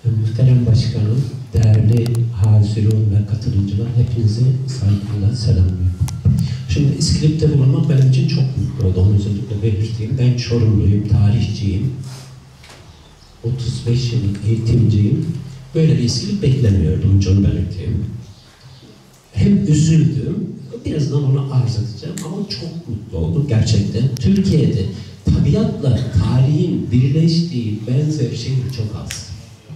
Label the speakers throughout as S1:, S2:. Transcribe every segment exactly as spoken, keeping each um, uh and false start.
S1: Muhterem Başkanım, değerli hazirun ve katılımcılar, hepinizi saygıyla selamlıyorum. Şimdi İskilip'te bulunmak benim için çok mutlu oldu, onu özellikle belirteyim. Ben Çorumluyum, tarihçiyim, otuz beş yıllık eğitimciyim. Böyle bir İskilip beklemiyordum, onu belirteyim. Hem üzüldüm, birazdan onu arz edeceğim ama çok mutlu oldum gerçekten. Türkiye'de tabiatla tarihin birleştiği benzer şehir çok az.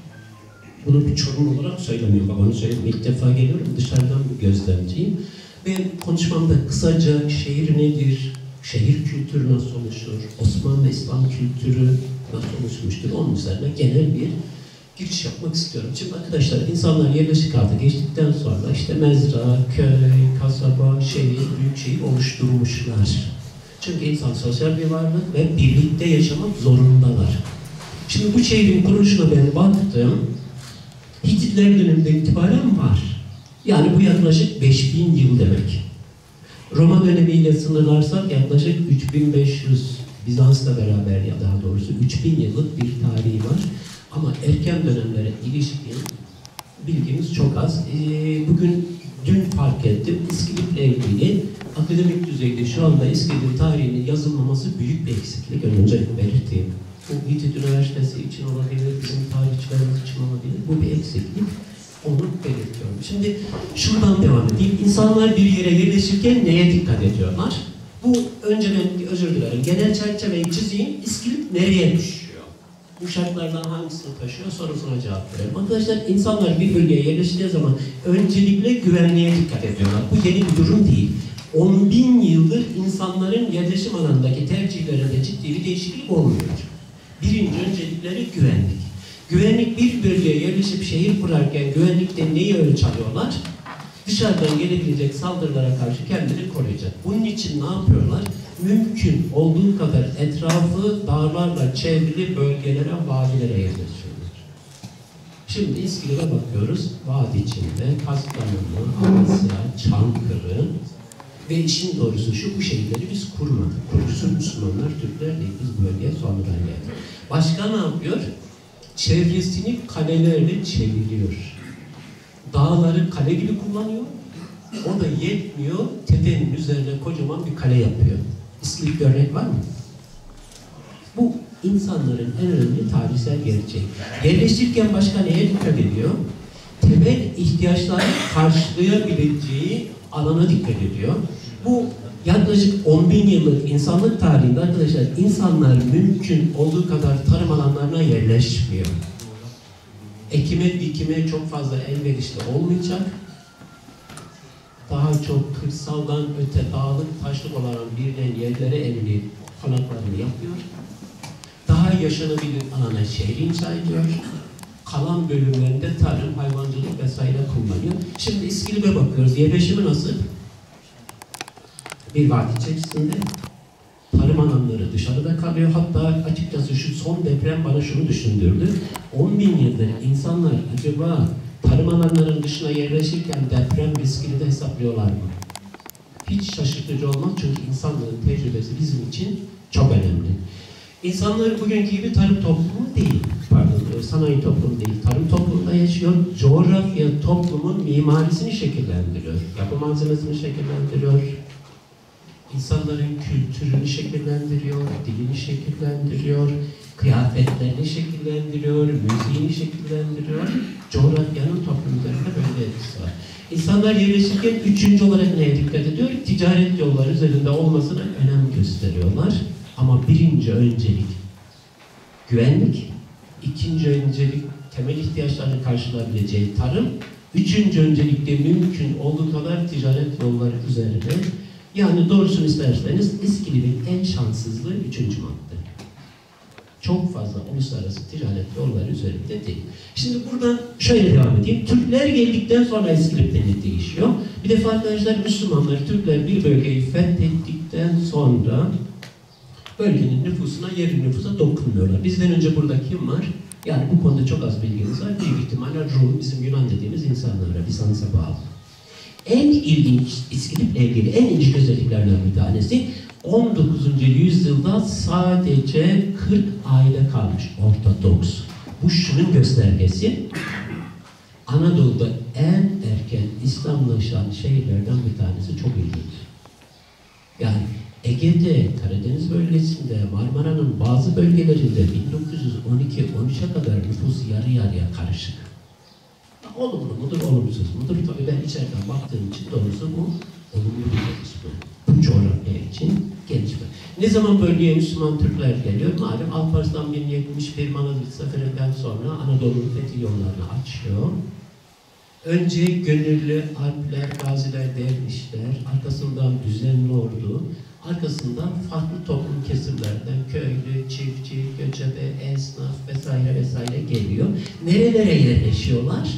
S1: Bunu bir Çorum olarak söylemiyorum, babanı söyleyeyim. İlk defa geliyorum, dışarıdan bir gözlemciyim. Ben konuşmamda kısaca şehir nedir, şehir kültürü nasıl oluşur, Osmanlı İslam kültürü nasıl oluşmuştur, onun üzerine genel bir giriş yapmak istiyorum. Şimdi arkadaşlar, insanlar yerleşik halde geçtikten sonra işte mezra, köy, kasaba, şehir, büyük şehir oluşturmuşlar. Çünkü insan sosyal bir varlık ve birlikte yaşamak zorundalar. Şimdi bu şehrin kuruluşuna ben baktım, Hititler döneminde itibaren var. Yani bu yaklaşık beş bin yıl demek. Roma dönemiyle sınırlarsak yaklaşık üç bin beş yüz, Bizans'la beraber ya daha doğrusu üç bin yıllık bir tarihi var. Ama erken dönemlere ilişkin bilgimiz çok az. Ee, bugün, dün fark ettim, İskilip'le ilgili akademik düzeyde şu anda İskilip'in tarihinin yazılmaması büyük bir eksiklik. Önce belirteyim. Bu Hitit Üniversitesi için olabilir, bizim tarihçilerimiz için olabilir. Bu bir eksiklik. Onu belirtiyorum. Şimdi şuradan devam edeyim. İnsanlar bir yere yerleşirken neye dikkat ediyorlar? Bu önceden, özür dilerim, genel çerçeveyi çizeyim. İskilip nereye düşüyor? Bu şartlardan hangisini taşıyor sorusuna cevap verelim. Arkadaşlar, insanlar bir bölgeye yerleştiği zaman öncelikle güvenliğe dikkat ediyorlar. Bu yeni bir durum değil. on bin yıldır insanların yerleşim alanındaki tercihlerinde ciddi bir değişiklik olmuyor. Birinci öncelikleri güvenlik. Güvenlik, bir bölgeye yerleşip şehir kurarken güvenlikte neyi ölçü alıyorlar? Dışarıdan gelebilecek saldırılara karşı kendini koruyacak. Bunun için ne yapıyorlar? Mümkün olduğu kadar etrafı dağlarla çevrili bölgelere, vadilere yerleşiyorlar. Şimdi İskilip'e bakıyoruz. Vadi içinde Kastamonu, Amasya, Çankırı ve işin doğrusu şu, bu şehirleri biz kurmadık. Kurucusu Müslümanlar, Türkler değil. Biz bu bölgeye sonradan geldik. Başka ne yapıyor? Çevresini kalelerle çeviriyor. Dağları kale gibi kullanıyor. O da yetmiyor. Tepenin üzerine kocaman bir kale yapıyor. İskilip örnek var mı? Bu insanların en önemli tarihsel gerçeği. Yerleşirken başka neye dikkat ediyor? Temel ihtiyaçlarını karşılayabileceği alana dikkat ediyor. Bu yaklaşık on bin yıllık insanlık tarihinde arkadaşlar, insanlar mümkün olduğu kadar tarım alanlarına yerleşmiyor. Ekime, dikime çok fazla elverişli olmayacak. Daha çok kırsaldan öte dağlık, taşlık olan bilinen yerlere evini, konaklarını yapıyor. Daha yaşanabilir alana şehri inşa ediyor. Kalan bölümlerinde tarım, hayvancılık vesaire kullanıyor. Şimdi İskilip'e bakıyoruz. Yerleşimi nasıl? Bir vadi içerisinde tarım alanları dışarıda kalıyor. Hatta açıkçası şu son deprem bana şunu düşündürdü. on bin yıldır insanlar acaba tarım alanlarının dışına yerleşirken deprem riskini de hesaplıyorlar mı? Hiç şaşırtıcı olmaz, çünkü insanlığın tecrübesi bizim için çok önemli. İnsanlar bugünkü gibi tarım toplumu değil, pardon, sanayi toplumu değil, tarım toplumunda yaşıyor. Coğrafya toplumun mimarisini şekillendiriyor, yapı malzemesini şekillendiriyor. İnsanların kültürünü şekillendiriyor, dilini şekillendiriyor, kıyafetlerini şekillendiriyor, müziğini şekillendiriyor. Coğrafyanın toplum üzerinde böyle etkisi var. İnsanlar yerleşirken üçüncü olarak neye dikkat ediyor? Ticaret yolları üzerinde olmasına önem gösteriyorlar. Ama birinci öncelik güvenlik, ikinci öncelik temel ihtiyaçlarını karşılayabileceği tarım, üçüncü öncelikle mümkün olduğu kadar ticaret yolları üzerinde. Yani doğrusunu isterseniz İskilip'in en şanssızlığı üçüncü madde. Çok fazla uluslararası ticaret yolları üzerinde değil. Şimdi buradan şöyle devam edeyim. Türkler geldikten sonra İskilip'te ne değişiyor? Bir defa arkadaşlar, Müslümanlar, Türkler bir bölgeyi fethettikten sonra bölgenin nüfusuna, yerin nüfusa dokunmuyorlar. Bizden önce burada kim var? Yani bu konuda çok az bilgimiz var. Büyük ihtimalle Rum, bizim Yunan dediğimiz insanlara, Bizans'a bağlı. En ilginç, İskilip'le ilgili en ilginç özelliklerden bir tanesi, on dokuzuncu yüzyılda sadece kırk aile kalmış, Ortodoks. Bu şunun göstergesi, Anadolu'da en erken İslamlaşan şehirlerden bir tanesi, çok ilginç. Yani Ege'de, Karadeniz bölgesinde, Marmara'nın bazı bölgelerinde bin dokuz yüz on iki on üçe kadar nüfus yarı yarıya karışık. Olumlu mudur, olumsuz mudur? Tabii ben içeriden baktığım için doğrusu bu olumlu bir gelişme. Bu coğrafya için gelişme. Ne zaman bölgeye Müslüman Türkler geliyor? Malum Alparslan bin yetmiş bir Malazgirt Seferi'nden sonra Anadolu'nun fethi yollarını açıyor. Önce gönüllü Alpler, gaziler, dervişler, arkasından düzenli ordu, arkasından farklı toplum kesimlerden köylü, çiftçi, göçebe, esnaf vesaire vesaire geliyor. Nerelere yerleşiyorlar?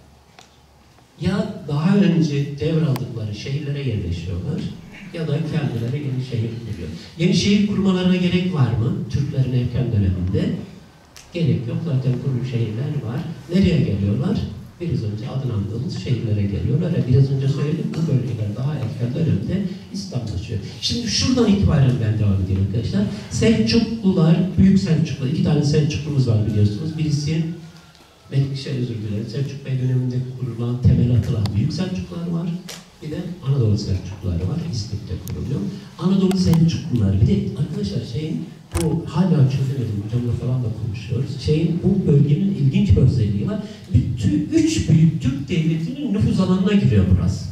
S1: Ya daha önce devraldıkları şehirlere yerleşiyorlar ya da kendileri yeni şehir kuruyor. Yeni şehir kurmalarına gerek var mı? Türklerin erken döneminde gerek yok. Zaten kurulu şehirler var. Nereye geliyorlar? Biraz önce adını andığımız şehirlere geliyorlar. Ya biraz önce söyledim, bu bölgeler daha erken dönemde İslamlaşıyor. Şimdi şuradan itibaren ben devam edeyim arkadaşlar. Selçuklular, Büyük Selçuklu, iki tane Selçuklumuz var biliyorsunuz. Birisi Melikşah, özür dilerim, Selçuk Bey döneminde kurulan, temel atılan Büyük Selçuklular var. Bir de Anadolu Selçukluları var, İzmit'te kuruluyor. Anadolu Selçuklular, bir de arkadaşlar şeyin, bu hala çözemedim, hocamla falan da konuşuyoruz. Şeyin, bu bölgenin ilginç bir özelliği var. Bütün üç büyük Türk devletinin nüfuz alanına giriyor burası.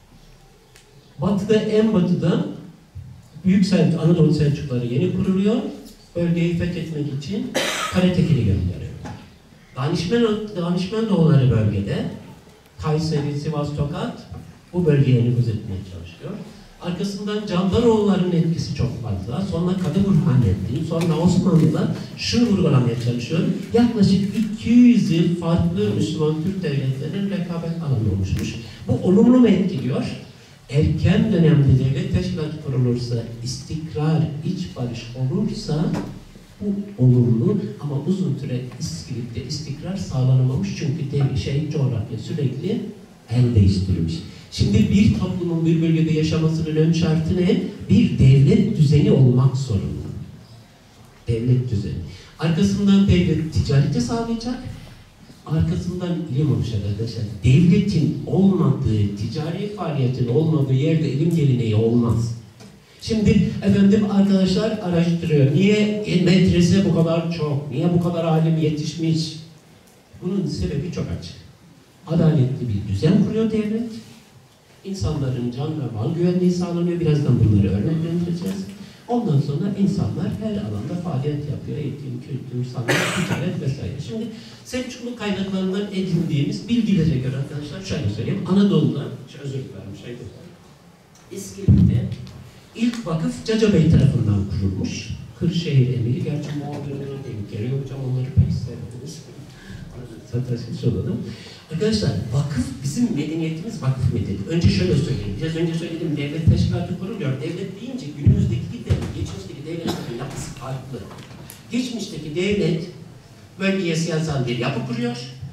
S1: Batıda, en batıda Büyük Selçuk, Anadolu Selçukluları yeni kuruluyor. Bölgeyi fethetmek için Karatekin'i gönderiyor. Danişmen, Danişmenoğulları bölgede, Kayseri, Sivas, Tokat bu bölgeye nüfuz etmeye çalışıyor. Arkasından Candaroğulları'nın etkisi çok fazla. Sonra Kadı Burhanettin, sonra Osmanlı'da şunu vurgulamaya çalışıyorum. Yaklaşık iki yüz yıl farklı Müslüman Türk devletlerinin rekabet alanı oluşmuş. Bu olumlu mu etkiliyor? Erken dönemde devlet teşkilatı kurulursa, istikrar, iç barış olursa bu olumlu, ama uzun süre İskilip'te istikrar sağlanamamış çünkü dev, şey, coğrafya sürekli el değiştirmiş. Şimdi bir toplumun bir bölgede yaşamasının ön şartı ne? Bir devlet düzeni olmak zorunda. Devlet düzeni. Arkasından devlet ticareti sağlayacak. Arkasından ilim oluşacak arkadaşlar. Devletin olmadığı, ticari faaliyetin olmadığı yerde ilim geleneği olmaz. Şimdi efendim arkadaşlar araştırıyor. Niye medrese bu kadar çok? Niye bu kadar alim yetişmiş? Bunun sebebi çok açık. Adaletli bir düzen kuruyor devlet. İnsanların can ve mal güvenliği sağlanıyor. Birazdan bunları örneklendireceğiz. Ondan sonra insanlar her alanda faaliyet yapıyor. Eğitim, kültür, sanat, ticaret vesaire. Şimdi Selçuklu kaynaklarından edindiğimiz bilgilere göre arkadaşlar şöyle söyleyeyim. Anadolu'da, şu özür dilerim, şey göstereyim. İskilip'te ilk vakıf Caca Bey tarafından kurulmuş. Kırşehir emiri, gerçi Moğol dönemine denk geliyor. Hocam onları pek sevmediniz. Satrançlık olalım. Arkadaşlar vakıf, bizim medeniyetimiz vakıf medeniyeti. Önce şöyle söyleyeyim. Biraz önce söyledim, devlet teşkilatı kuruluyor. Devlet deyince günümüzdeki devlet, geçmişteki devletlerin yapısı farklı. Geçmişteki devlet bölgeye siyasal bir yapı kuruyor.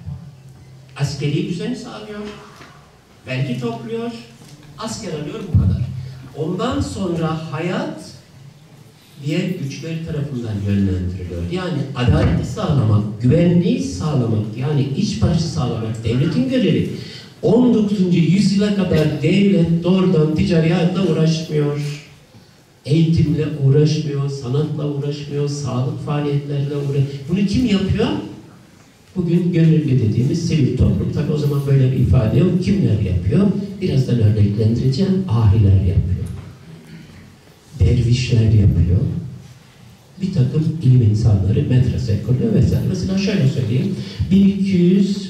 S1: Askeri düzeni sağlıyor. Vergi topluyor. Asker alıyor, bu kadar. Ondan sonra hayat diğer güçler tarafından yönlendiriliyor. Yani adaleti sağlamak, güvenliği sağlamak, yani iç barışı sağlamak devletin görevi. on dokuzuncu yüzyıla kadar devlet doğrudan ticari hayatla uğraşmıyor. Eğitimle uğraşmıyor, sanatla uğraşmıyor, sağlık faaliyetlerle uğraşmıyor. Bunu kim yapıyor? Bugün gönüllü dediğimiz sivil toplum. Tabi o zaman böyle bir ifade yok. Kimler yapıyor? Birazdan örneklendireceğim. Ahiler yapıyor. Dervişler yapıyor. Bir takım ilim insanları medrese kuruyor vesaire. Mesela şöyle söyleyeyim. bin iki yüz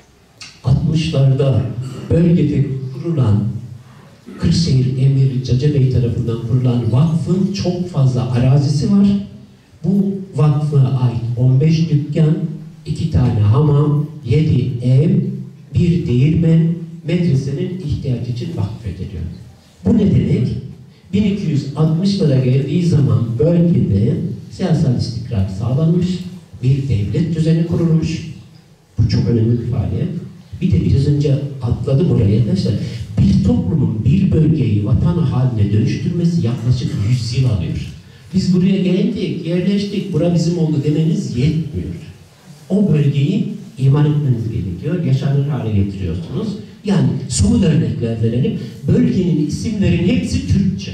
S1: altmışlarda bölgede kurulan Kırşehir Emiri Caca Bey tarafından kurulan vakfın çok fazla arazisi var. Bu vakfa ait on beş dükkan, iki tane hamam, yedi ev, bir değirmen, medresenin ihtiyacı için vakfediliyor. Bu ne demek? bin iki yüz altmışlara geldiği zaman bölgede siyasal istikrar sağlanmış, bir devlet düzeni kurulmuş. Bu çok önemli bir faaliyet. Bir de biraz önce atladım oraya arkadaşlar. Bir toplumun bir bölgeyi vatan haline dönüştürmesi yaklaşık yüz yıl alıyor. Biz buraya geldik, yerleştik, bura bizim oldu demeniz yetmiyor. O bölgeyi imar etmeniz gerekiyor. Yaşanır hale getiriyorsunuz. Yani somut örnekler verelim. Bölgenin isimlerin hepsi Türkçe.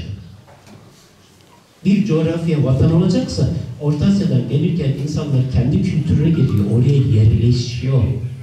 S1: Bir coğrafya vatan olacaksa Orta Asya'dan gelirken insanlar kendi kültürüne geliyor. Oraya yerleşiyor.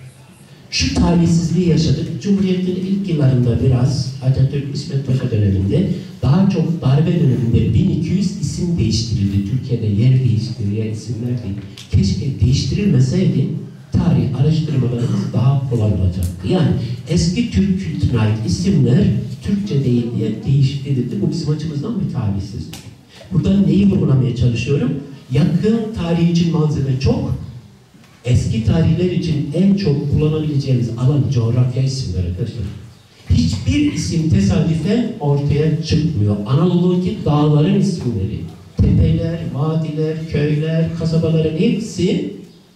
S1: Şu talihsizliği yaşadık. Cumhuriyet'in ilk yıllarında biraz Atatürk İsmet Paşa döneminde, daha çok darbe döneminde bin iki yüz isim değiştirildi. Türkiye'de yer değiştiriyor, isimler değil. Keşke değiştirilmeseydi tarih araştırmalarımız daha kolay olacaktı. Yani eski Türk kültürüne ait isimler Türkçe değil diye değiştirildi. Bu bizim açımızdan bir talihsizlik. Burada neyi vurgulamaya çalışıyorum? Yakın tarih için malzeme çok, eski tarihler için en çok kullanabileceğimiz alan coğrafya isimleri arkadaşlar. Hiçbir isim tesadüfen ortaya çıkmıyor. Anadolu'daki dağların isimleri, tepeler, vadiler, köyler, kasabaların hepsi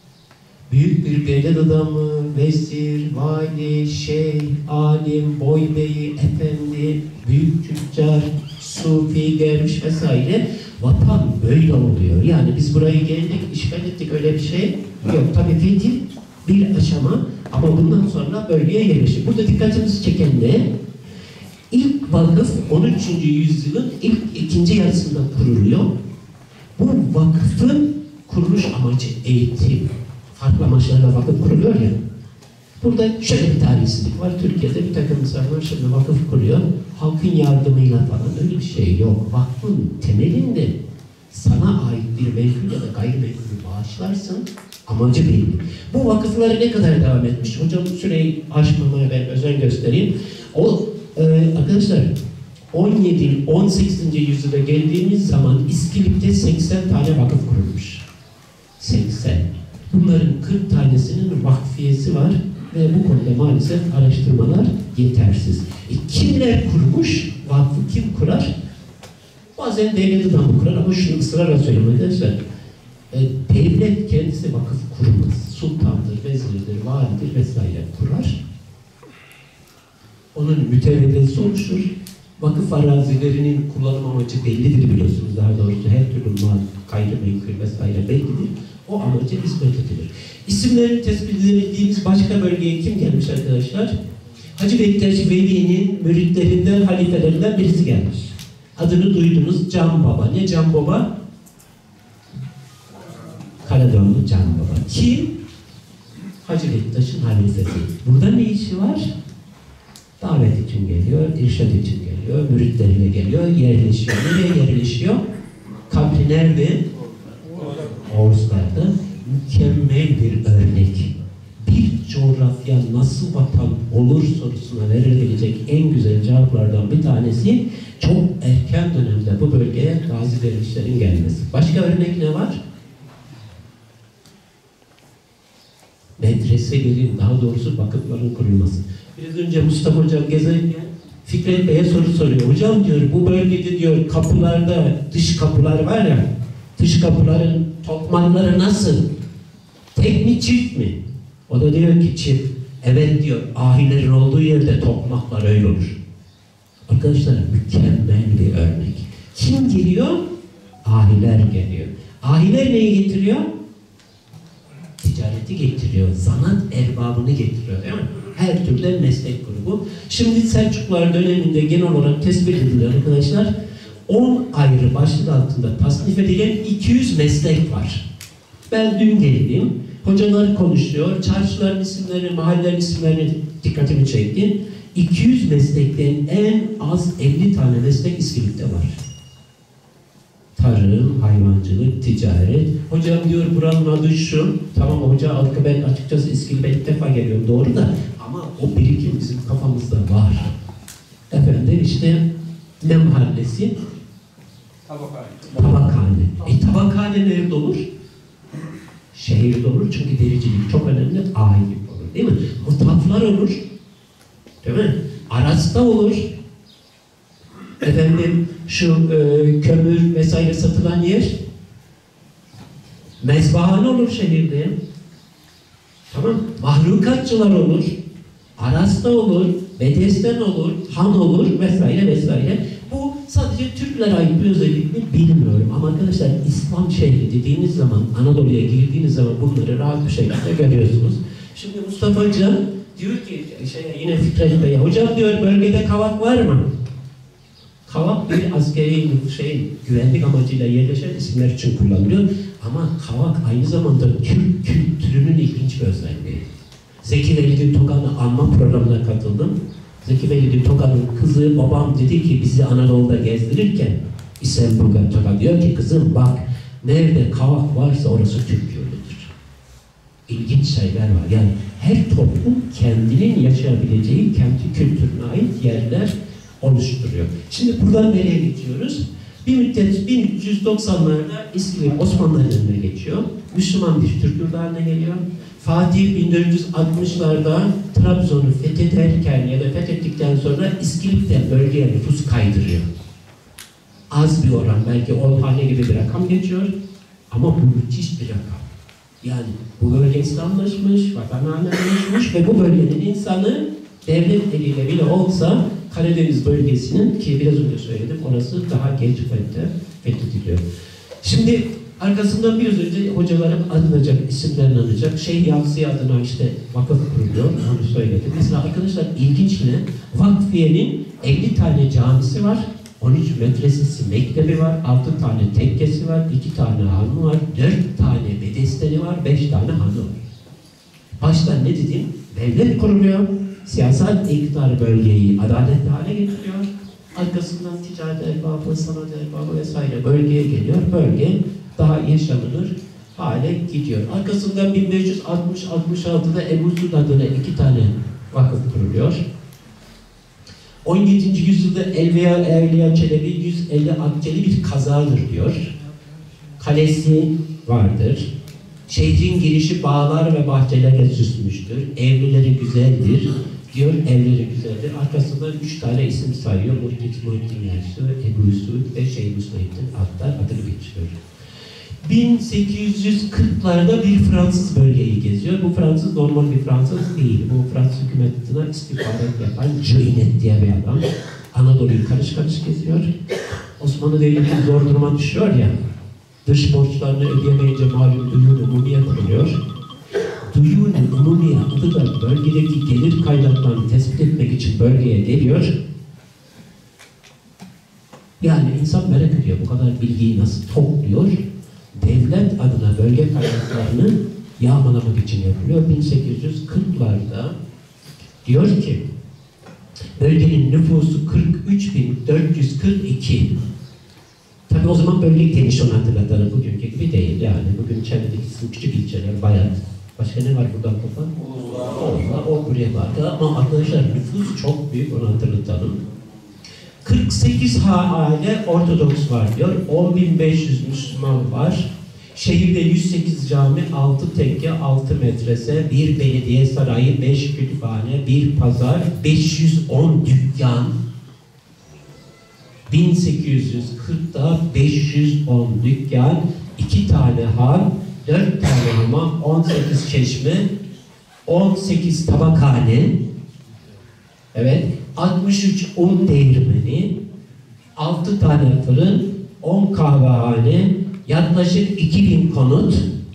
S1: büyük bir devlet adamı, vezir, vali, şeyh, alim, boybeyi, efendi, büyük tüccar, sufi, derviş vesaire. Vatan böyle oluyor. Yani biz burayı geldik, işgal ettik, öyle bir şey yok. Tabii fetih bir aşama ama bundan sonra bölgeye yerleşir. Burada dikkatimizi çeken ne? İlk vakıf on üçüncü yüzyılın ilk ikinci yarısında kuruluyor. Bu vakfın kuruluş amacı eğitim. Farklı amaçlarla vakıf kuruluyor ya. Burada şöyle bir talihsizlik var. Türkiye'de bir takım insanlar şimdi vakıf kuruyor. Halkın yardımıyla falan öyle bir şey yok. Vakfın temelinde sana ait bir menkul ya da gayrimenkulü bağışlarsın. Amacı belli. Bu vakıfları ne kadar devam etmiş? Hocam süreyi aşmamaya ben özen göstereyim. O e, arkadaşlar on yedi on sekizinci yüzyılda geldiğimiz zaman İskilip'te seksen tane vakıf kurulmuş. seksen. Bunların kırk tanesinin vakfiyesi var ve bu konuda maalesef araştırmalar yetersiz. E, kimler kurmuş? Vakfı kim kurar? Bazen devlet adamı kurar ama şunu ısrarla söyleyeyim arkadaşlar. E, devlet kendisi vakıf kurmaz. Sultandır, vezirdir, validir vesaire kurar. Onun mütevellisi oluşur. Vakıf arazilerinin kullanım amacı bellidir biliyorsunuz. Daha doğrusu her türlü mal, gayrimenkul vesaire bellidir. O amaca hizmet edilir. İsimlerini tespit edildiğimiz başka bölgeye kim gelmiş arkadaşlar? Hacı Bektaş Veli'nin müritlerinden, halifelerinden birisi gelmiş. Adını duydunuz, Can Baba. Ne Can Baba? Karadağlı Can Baba. Kim? Hacı Bektaş'ın halifesi. Burada ne işi var? Davet için geliyor, irşad için geliyor, müritleriyle geliyor, yerleşiyor. Nereye yerleşiyor? Kabri nerede? Oğuzlar'da. Mükemmel bir örnek. Bir coğrafya nasıl vatan olur sorusuna verilebilecek en güzel cevaplardan bir tanesi çok erken dönemde bu bölgeye gazi dervişlerin gelmesi. Başka örnek ne var? Medreselerin, daha doğrusu vakıfların kurulması. Biraz önce Mustafa Hocam gezerken Fikret Bey'e soru soruyor. Hocam diyor, bu bölgede diyor kapılarda, dış kapılar var ya, dış kapıların tokmakları nasıl? Tek mi, çift mi? O da diyor ki çift. Evet diyor, ahilerin olduğu yerde tokmaklar öyle olur. Arkadaşlar mükemmel bir örnek. Kim geliyor? Ahiler geliyor. Ahiler neyi getiriyor? Ticareti getiriyor. Zanat erbabını getiriyor değil mi? Her türlü meslek grubu. Şimdi Selçuklular döneminde genel olarak tespit edilen arkadaşlar on ayrı başlık altında tasnif edilen iki yüz meslek var. Ben dün geldim. Hocalar konuşuyor. Çarşıların isimlerini, mahallelerin isimlerini dikkatimi çekti. iki yüz meslekten en az elli tane meslek İskilip'te var. Tarım, hayvancılık, ticaret. Hocam diyor buranın adı şu. Tamam hoca, ben açıkçası İskilip'e ilk defa geliyorum. Doğru da ama o birikim bizim kafamızda var. Efendim işte ne mahallesi?
S2: Tabakhane.
S1: Tabakhane. E tabakhane nerede olur? Şehirde olur çünkü dericilik çok önemli. Ahillik olur değil mi? Mutfaklar olur. Değil mi? Aras'ta olur. Efendim şu e, kömür vesaire satılan yer mezbahane olur şehirde. Tamam. Mahlukatçılar olur. Aras'ta olur. Bedesten olur. Han olur vesaire vesaire. Bu sadece Türklere ait bir özellik mi bilmiyorum. Ama arkadaşlar İslam şehri dediğiniz zaman, Anadolu'ya girdiğiniz zaman bunları rahat bir şekilde görüyorsunuz. Şimdi Mustafa Hoca diyor ki, şey, yine Fikret Bey, hocam diyor bölgede kavak var mı? Kavak bir askeri şey, güvenlik amacıyla yerleşen isimler için kullanılıyor. Ama kavak aynı zamanda Türk kültürünün ilginç bir özelliği. Zeki Velidin Tokan'ı anma programına katıldım. Zeki Velidin Tokan'ın kızı, babam dedi ki bizi Anadolu'da gezdirirken İstanbul'da Tokan diyor ki kızım bak nerede kavak varsa orası Türk yurdudur. İlginç şeyler var. Yani her toplum kendinin yaşayabileceği, kendi kültürüne ait yerler oluşturuyor. Şimdi buradan nereye geçiyoruz? Bir müddet bin üç yüz doksanlarda İskilip Osmanlı'nın önüne geçiyor. Müslüman bir Türk yurdu haline geliyor. Fatih bin dört yüz altmışlarda Trabzon'u fethederken ya da fethettikten sonra İskilip'te bölgeye nüfus kaydırıyor. Az bir oran, belki on hane gibi bir rakam geçiyor. Ama bu müthiş bir rakam. Yani bu bölge İslamlaşmış, vatan haline dönüşmüş ve bu bölgenin insanı devlet eliyle bile olsa Karadeniz bölgesinin, ki biraz önce söyledim, orası daha geç fethediliyor. Şimdi arkasından biraz önce hocalarım anılacak, isimlerini anacak. Şeyh Yavsi adına işte vakıf kuruluyor, onu söyledim. Mesela arkadaşlar ilginç ne? Vakfiye'nin elli tane camisi var, on üç medresesi, mektebi var, altı tane tekkesi var, iki tane hanı var, dört tane bedesteni var, beş tane hanı var. Başta ne dedim? Devlet kuruluyor, siyasal iktidar bölgeyi adaletli hale getiriyor, arkasından ticaret erbabı, sanat erbabı vesaire bölgeye geliyor, bölge daha yaşanılır hale gidiyor. Arkasından bin beş yüz altmış altmış altıda Ebu Suud adına iki tane vakıf kuruluyor. on yedinci yüzyılda Evliya, Evliya Çelebi yüz elli Akçeli bir kazadır diyor. Kalesi vardır. Şehrin girişi bağlar ve bahçelerle süslmüştür. Evlileri güzeldir. Diyor evleri güzeldir. Arkasından üç tane isim sayıyor. Muhit Muhittin Yersu, Ebu Suud ve Şeyh Müsnettin Aktar adını geçiyor. bin sekiz yüz kırklarda bir Fransız bölgeyi geziyor. Bu Fransız normal bir Fransız değil. Bu Fransız hükümetine istihbarat yapan Ceynet diye bir adam. Anadolu'yu karış karış geziyor. Osmanlı Devleti zor duruma düşüyor ya. Dış borçlarını ödeyemeyince malum Duyun-u Umumiye kuruluyor. Duyun-u Umumiye adı da bölgedeki gelir kaynaklarını tespit etmek için bölgeye geliyor. Yani insan merak ediyor bu kadar bilgiyi nasıl topluyor. Devlet adına bölge kaynaklarını yağmalamak için yapılıyor. bin sekiz yüz kırklarda diyor ki bölgenin nüfusu kırk üç bin dört yüz kırk iki. Tabi o zaman bölge geniş, onu hatırlatalım. Bugünkü gibi değil yani. Bugün çevredeki küçük ilçeler, Bayat. Başka ne var buradan topan? O, o buraya vardı ama arkadaşlar nüfus çok büyük, onu hatırlatalım. kırk sekiz aile Ortodoks var diyor. on bin beş yüz Müslüman var. Şehirde yüz sekiz cami, altı tekke, altı medrese, bir belediye sarayı, beş kütüphane, bir pazar, beş yüz on dükkan. bin sekiz yüz kırkta beş yüz on dükkan, iki tane han, dört tane hamam, on sekiz çeşme, on sekiz tabakhane, evet, altmış üç un değirmeni, altı tane fırın, on kahvehane, yaklaşık iki bin konut,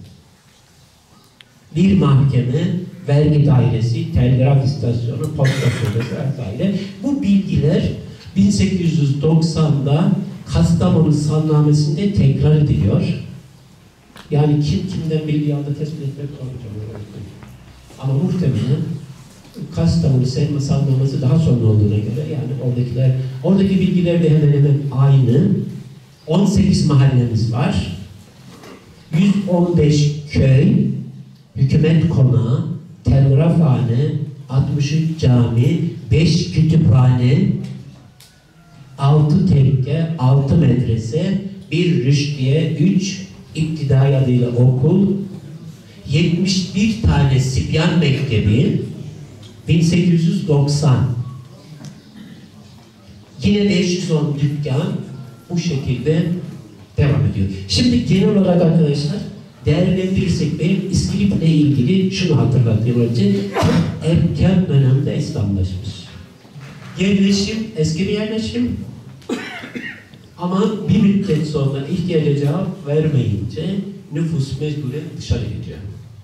S1: bir mahkeme, vergi dairesi, telgraf istasyonu, posta kulesi vesaire. Bu bilgiler bin sekiz yüz doksan'da Kastamonu Salnamesi'nde tekrar ediliyor. Yani kim kimden bilgi aldı tespit etmek zor. Ama muhtemelen Kastamonu Salnamesi daha sonra olduğuna göre yani oradakiler, oradaki bilgiler de hemen hemen aynı. on sekiz mahallemiz var. yüz on beş köy, hükümet konağı, telgrafhane, altmış üç cami, beş kütüphane, altı tekke, altı medrese, bir rüştiye, üç İptidai adıyla okul, yetmiş bir tane Sibyan Mektebi, bin sekiz yüz doksan. Yine beş yüz on dükkan bu şekilde devam ediyor. Şimdi genel olarak arkadaşlar değerlendirirsek benim İskilip'le ilgili şunu hatırlatayım önce. Erken dönemde İslamlaşmış. Yerleşim, eski bir yerleşim. Ama bir müddet sonra ihtiyaca cevap vermeyince nüfus mecburen dışarı gidiyor.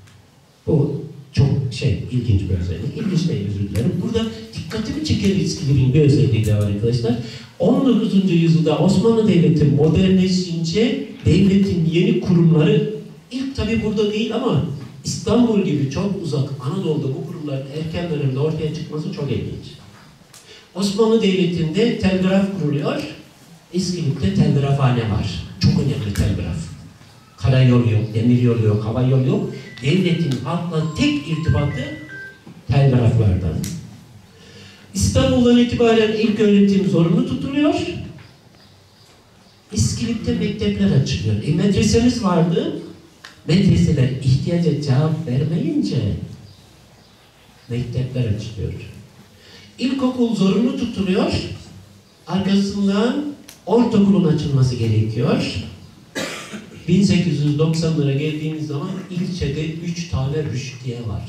S1: Bu çok şey, ilginç bir özellik. İlginç değil, özür dilerim. Burada dikkatimi çeken İskilip'in bir özelliği de var arkadaşlar. on dokuzuncu yüzyılda Osmanlı Devleti modernleşince devletin yeni kurumları ilk tabi burada değil ama İstanbul gibi çok uzak Anadolu'da bu kurumların erken dönemde ortaya çıkması çok ilginç. Osmanlı Devleti'nde telgraf kuruluyor. İskilip'te telgrafhane var. Çok önemli telgraf. Karayolu yok, demiryolu yok, hava yolu yok. Devletin halkla tek irtibatı telgraflardan. İstanbul'dan itibaren ilk öğretim zorunlu tutuluyor. İskilip'te mektepler açılıyor. E, medresemiz vardı. Medreseler ihtiyaca cevap vermeyince mektepler açılıyor. İlkokul zorunlu tutuluyor. Arkasından ortaokulun açılması gerekiyor. bin sekiz yüz doksanlara geldiğimiz zaman ilçede üç tane rüştiye var.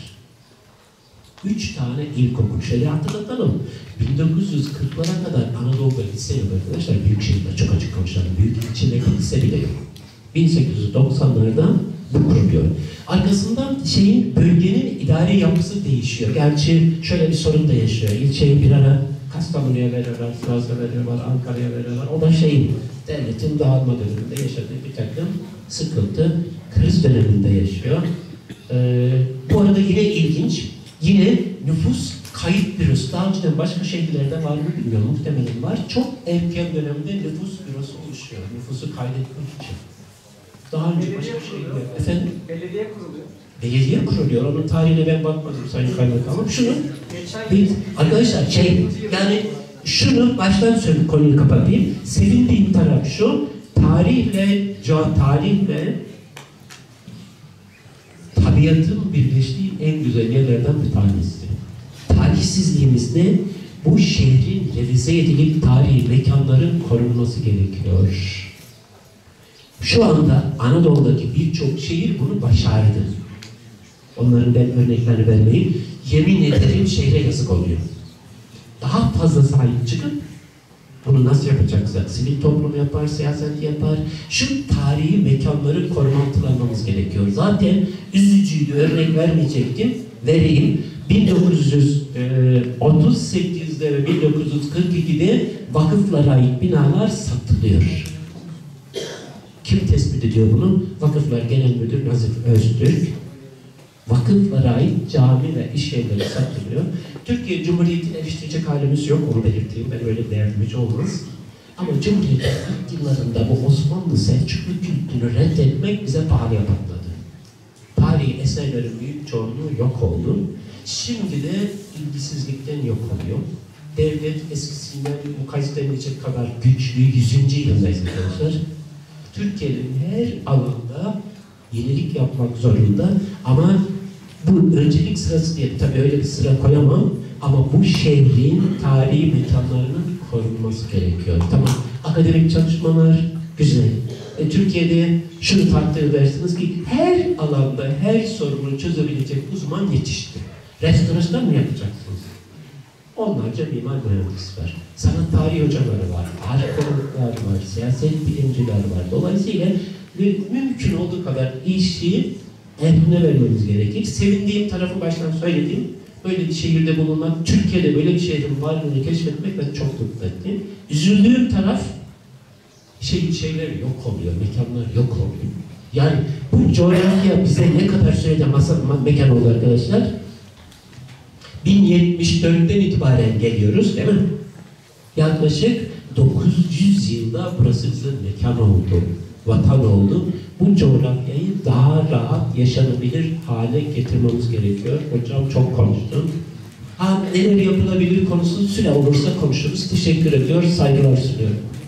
S1: Üç tane ilkokul. Şöyle hatırlatalım. bin dokuz yüz kırklara kadar Anadolu'da lise yok arkadaşlar. Büyük şehirler çok açık konuşalım. Büyük ilçelerde lise bile yok. bin sekiz yüz doksanlarda bu kuruluyor. Arkasından şeyin, bölgenin idari yapısı değişiyor. Gerçi şöyle bir sorun da yaşıyor. İlçeyi bir ara Kastamonu'ya veriyorlar, Sivas'a veriyorlar, Ankara'ya veriyorlar. O da şeyin, devletin dağılma döneminde yaşadığı bir takım sıkıntı, kriz döneminde yaşıyor. Ee, bu arada yine ilginç, yine nüfus kayıt bürosu, daha önceden başka şehirlerde var mı bilmiyorum, muhtemelen var. Çok erken dönemde nüfus bürosu oluşuyor, nüfusu kaydetmek için. Daha önce
S2: Belediye
S1: başka
S2: kuruluyor.
S1: şehirler. Efendim?
S2: Belediye kuruluyor.
S1: Belediye kuruluyor, onun tarihine ben bakmadım Sayın Kaymakamım. Şunu,
S2: Geçen
S1: bir, arkadaşlar şey, yani şunu baştan söyle, konuyu kapatayım. Sevindiğim taraf şu, tarihle, tarihle tabiatın birleştiği en güzel yerlerden bir tanesi. Tarihsizliğimizde bu şehrin revize edilip tarihi mekanların korunması gerekiyor. Şu anda Anadolu'daki birçok şehir bunu başardı. Onların ben örneklerini vermeyeyim. Yemin ederim şehre yazık oluyor. Daha fazla sahip çıkıp bunu nasıl yapacaksak, sivil toplum yapar, siyaset yapar. Şu tarihi mekanları korumaklamamız gerekiyor. Zaten üzücüydü, örnek vermeyecektim. Vereyim. bin dokuz yüz otuz sekizde ve bin dokuz yüz kırk ikide vakıflara ait binalar satılıyor. Kim tespit ediyor bunu? Vakıflar Genel Müdür Nazif Öztürk. Vakıflara ait cami ve iş yerleri satılıyor. Türkiye Cumhuriyeti'ni eleştirecek halimiz yok, onu belirteyim. Ben öyle değerli hiç olmaz. Ama Cumhuriyet'in ilk yıllarında bu Osmanlı Selçuklu kültürünü reddetmek bize pahalıya patladı. Tarihi eserlerin büyük çoğunluğu yok oldu. Şimdi de ilgisizlikten yok oluyor. Devlet eskisinden mukayese edilecek kadar güçlü, yüzüncü yıldayız arkadaşlar. Türkiye'nin her alanda yenilik yapmak zorunda ama bu öncelik sırası diye tabii öyle bir sıra koyamam ama bu şehrin tarihi mekanlarının korunması gerekiyor. Tamam, akademik çalışmalar güzel. E, Türkiye'de şunu takdir edersiniz ki her alanda her sorunu çözebilecek uzman yetişti. Restorasyon mu yapacaksınız? Onlarca mimar mühendis var. Sanat tarihi hocaları var, arkeologlar var, siyaset bilimciler var. Dolayısıyla mümkün olduğu kadar işi ehline vermemiz gerekir. Sevindiğim tarafı baştan söyledim. Böyle bir şehirde bulunmak, Türkiye'de böyle bir şehrin varlığını keşfetmek beni çok mutlu etti. Üzüldüğüm taraf, şey, şeyler yok oluyor, mekanlar yok oluyor. Yani bu coğrafya bize ne kadar sürede masa, mekan oldu arkadaşlar? bin yetmiş dörtten itibaren geliyoruz değil mi? Yaklaşık dokuz yüz yılda burası bize mekan oldu, vatan oldu. Bu coğrafyayı daha rahat yaşanabilir hale getirmemiz gerekiyor. Hocam çok konuştum. Ha, neler yapılabilir konusu süre olursa konuşuruz. Teşekkür ediyor, saygılar sunuyorum.